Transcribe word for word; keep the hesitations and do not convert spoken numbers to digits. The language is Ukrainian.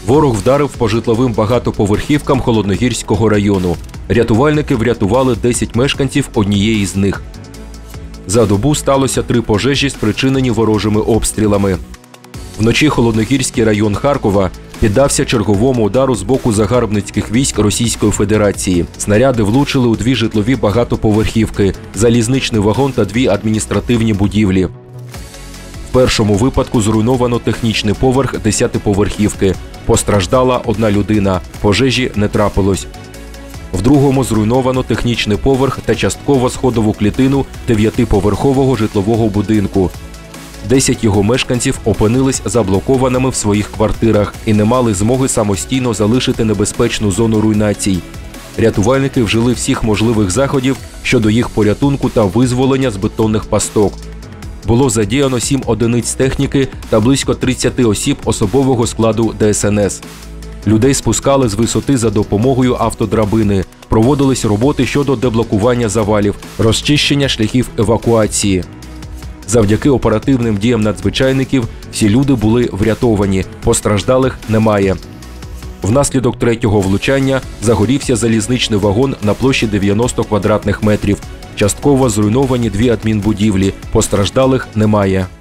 Ворог вдарив по житловим багатоповерхівкам Холодногірського району. Рятувальники врятували десять мешканців однієї з них. За добу сталося три пожежі, спричинені ворожими обстрілами. Вночі Холодногірський район Харкова піддався черговому удару з боку загарбницьких військ Російської Федерації. Снаряди влучили у дві житлові багатоповерхівки, залізничний вагон та дві адміністративні будівлі. В першому випадку зруйновано технічний поверх десятиповерхівки. Постраждала одна людина. Пожежі не трапилось. В другому зруйновано технічний поверх та частково сходову клітину дев'ятиповерхового житлового будинку. Десять його мешканців опинились заблокованими в своїх квартирах і не мали змоги самостійно залишити небезпечну зону руйнацій. Рятувальники вжили всіх можливих заходів щодо їх порятунку та визволення з бетонних пасток. Було задіяно сім одиниць техніки та близько тридцяти осіб особового складу Де Ес Ен Ес. Людей спускали з висоти за допомогою автодрабини. Проводились роботи щодо деблокування завалів, розчищення шляхів евакуації. Завдяки оперативним діям надзвичайників всі люди були врятовані, постраждалих немає. Внаслідок третього влучання загорівся залізничний вагон на площі дев'яносто квадратних метрів. Частково зруйновані дві адмінбудівлі, постраждалих немає.